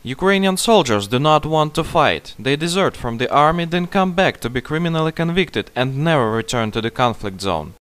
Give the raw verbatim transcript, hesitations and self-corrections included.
Ukrainian soldiers do not want to fight. They desert from the army, then come back to be criminally convicted and never return to the conflict zone.